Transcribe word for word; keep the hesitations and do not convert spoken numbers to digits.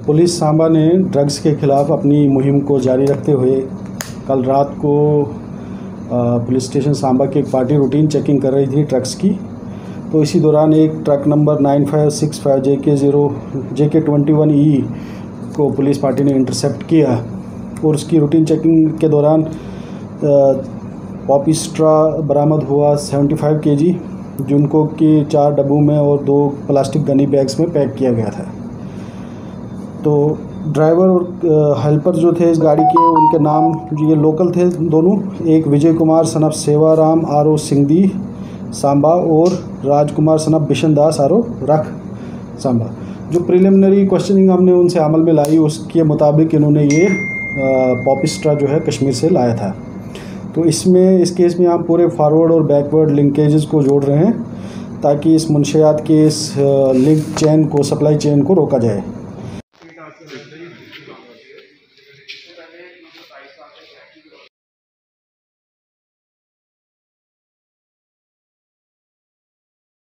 Police Samba ने drugs के खिलाफ अपनी मुहिम को जारी रखते हुए कल रात को पुलिस स्टेशन सांबा की एक पार्टी रूटीन चेकिंग कर रही थी ड्रग्स की। तो इसी दौरान एक truck number nine five six five J K zero जे के ट्वेंटी वन ई को पुलिस पार्टी ने इंटरसेप्ट किया और उसकी रूटीन चेकिंग के दौरान पॉपी स्ट्रा बरामद हुआ सेवेंटी फाइव के जी, जिनको कि चार डब्बों में और दो प्लास्टिक गनी बैग्स में पैक किया गया था। तो ड्राइवर और हेल्पर जो थे इस गाड़ी के, उनके नाम ये लोकल थे दोनों, एक विजय कुमार सनफ सेवाराम आरो सिंगदी सांबा और राजकुमार सनफ बिशन दास आरो रख सांबा। जो प्रिलिमिनरी क्वेश्चनिंग हमने उनसे अमल में लाई उसके मुताबिक इन्होंने ये पॉपिस्ट्रा जो है कश्मीर से लाया था। तो इसमें इस केस में हम पूरे फॉरवर्ड और बैकवर्ड लिंकेजेस को जोड़ रहे हैं ताकि इस मुंशियात के इस लिंक चेन को, सप्लाई चेन को रोका जाए।